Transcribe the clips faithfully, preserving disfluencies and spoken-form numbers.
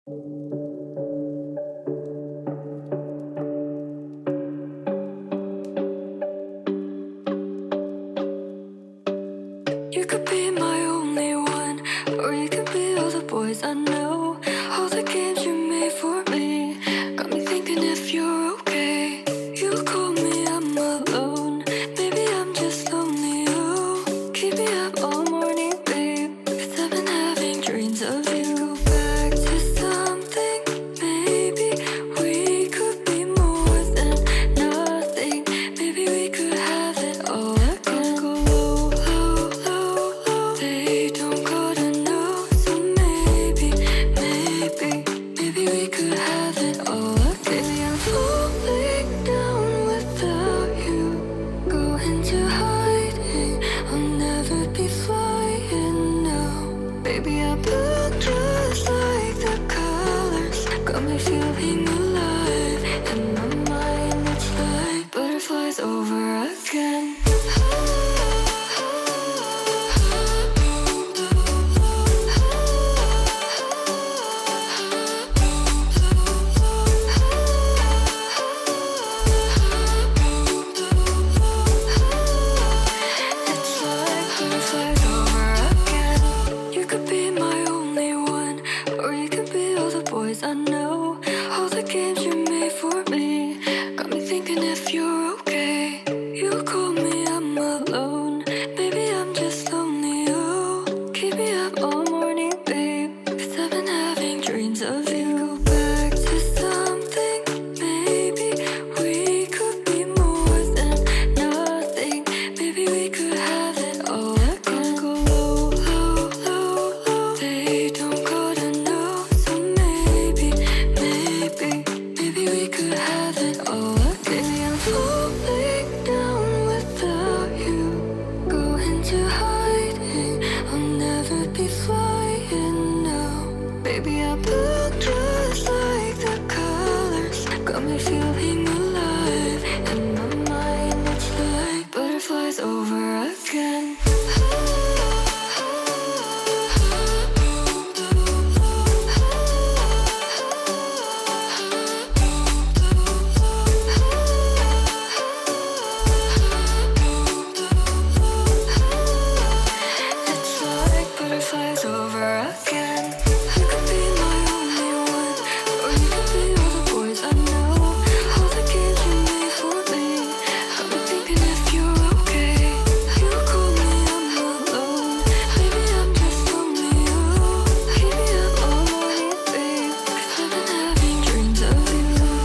You could be my only one, or you could be all the boys I know. All the games you made for me got me thinking if you're okay. You call me, I'm alone. Maybe I'm just lonely. Oh, keep me up all morning, babe, 'cause I've been having dreams of you. Go back to something, maybe we could be more than nothing. Maybe we could have it all. I can't go low, low, low, low. They don't gotta know, so maybe, maybe, maybe we could have it all. Maybe I'm falling down without you, going to hiding. I'll never be flying now. Baby, I look just like the colors, got me feeling alive. In my mind, it's like butterflies over again. It's like butterflies over again. You could be my only one, or you could be all the boys I know. All the games you made for me got me thinking if you're okay. You call me, I'm alone. Maybe I'm just lonely. Oh, keep me up all morning, babe, 'cause I've been having dreams of you. Go back to something, maybe we could be more than nothing. Maybe we could have it all. I can't go low, low, low, low. They don't gotta know, so maybe, maybe, maybe we could have it all. Maybe I'm falling down without you, going to hiding. I'll never be flying now. Baby, I look just like the colors, got me feeling alive. In my mind, it's like butterflies over again. It's like butterflies over again. You could be my only one, or you could be all the boys I know. All the games you made for me got me thinking if you're okay. You call me, I'm alone. Maybe I'm just lonely. Oh, keep me up all morning, babe, 'cause I've been having dreams of you.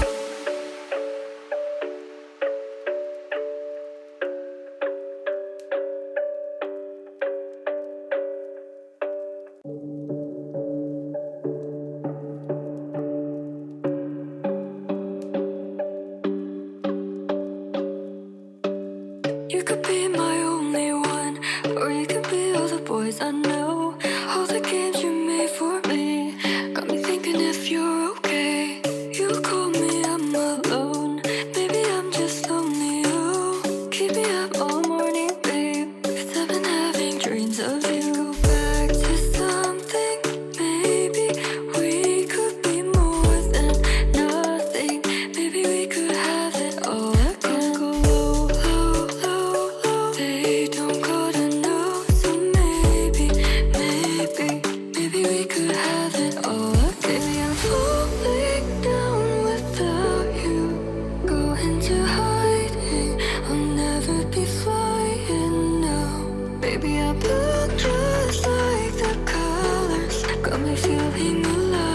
You could be my only one, or you could be all the boys I know. All the games you made for me got me thinking if you're okay. You call me, I'm alone. Maybe I'm just lonely. Oh, keep me up all morning, babe, 'cause I've been having dreams of you. Go back to something, maybe we could be more than nothing. Maybe we could have it all. I can't go low, low, low, low. They don't gotta know, so maybe, maybe, maybe we could have it all. Maybe I'm falling down without you, going to hiding. I'll never be flying now. Baby, I look just like the colors, got me feeling alive.